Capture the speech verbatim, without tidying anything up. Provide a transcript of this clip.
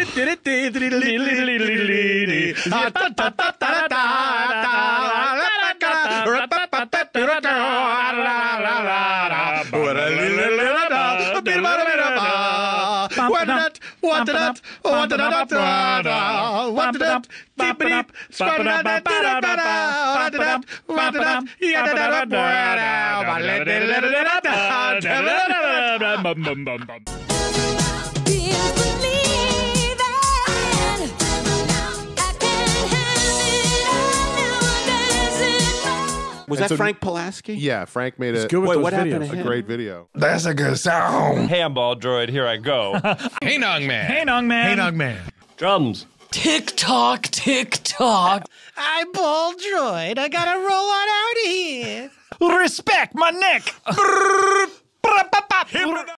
Was that so, Frank Pulaski? Yeah, Frank made a, Wait, what happened to a him? great video. That's a good song. Handball droid, here I go. Hey, Nog Man. Hey, Nog Man. Hey, Nog Man. Drums. Tick tock, tick tock. I'm Ball Droid. I gotta roll on out of here. Respect my neck.